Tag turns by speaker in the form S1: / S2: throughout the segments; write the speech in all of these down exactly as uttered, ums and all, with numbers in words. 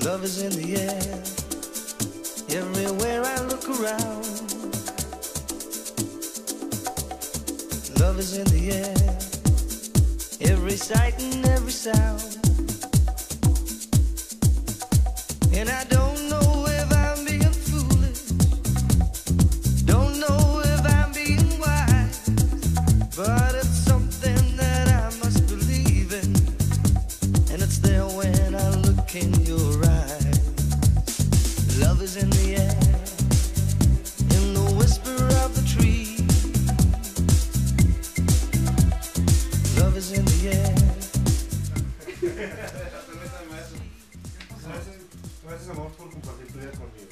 S1: Love is in the air, everywhere I look around. Love is in the air, every sight and every sound. And I don't know if I'm being foolish, don't know if I'm being wise, but it's something that I must believe in, and it's there when I look in your eyes. Love is in the air, in the whisper of the tree. Love is in the air.
S2: Gracias, amor, por compartir tu vida conmigo.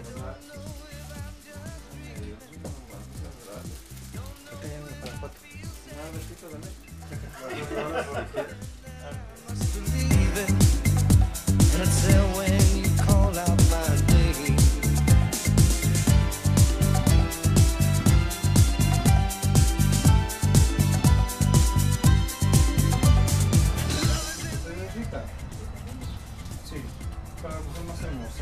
S2: Sí, para la mujer más hermosa.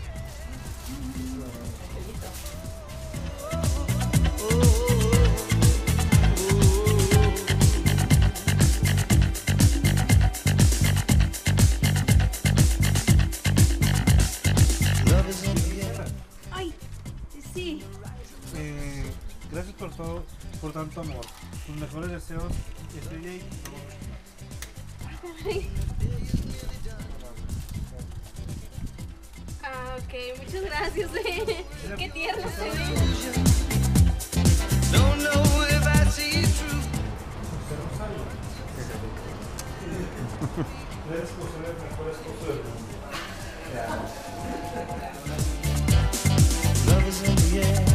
S3: Ay, sí.
S2: Eh, gracias por todo, por tanto amor. Tus mejores deseos. Estoy ahí.
S3: Ay. Ah, ok, muchas gracias. Eh. Qué tierno se ve.
S1: Don't know if I see it true.
S2: Eres posible el mejor esposo del mundo.
S1: Love is in the air.